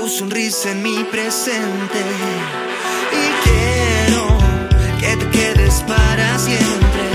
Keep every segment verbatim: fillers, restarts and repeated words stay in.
tu sonrisa en mi presente. Y quiero que te quedes para siempre,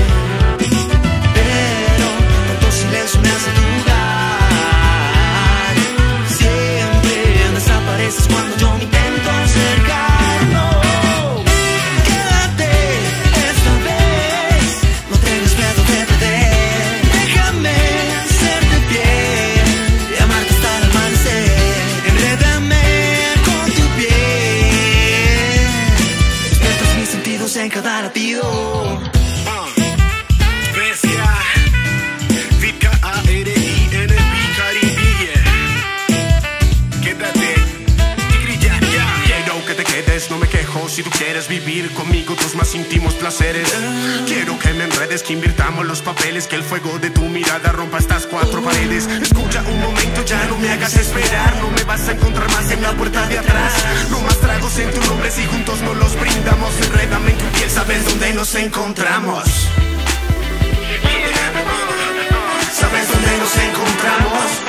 pero tanto silencio me hace dudar. Siempre desapareces cuando yo me intento acercar. No, quédate esta vez, no tengas miedo de perder. Déjame hacerte piel y amarte hasta el amanecer. Enrédame con tu piel, despiertas mis sentidos en cada latido. No me quejo si tú quieres vivir conmigo tus más íntimos placeres. Quiero que me enredes, que invirtamos los papeles, que el fuego de tu mirada rompa estas cuatro paredes. Escucha un momento, ya no me hagas esperar. No me vas a encontrar más en la puerta de atrás. No más tragos en tu nombre si juntos no los brindamos. Enrédame en tu piel, sabes dónde nos encontramos. Sabes dónde nos encontramos.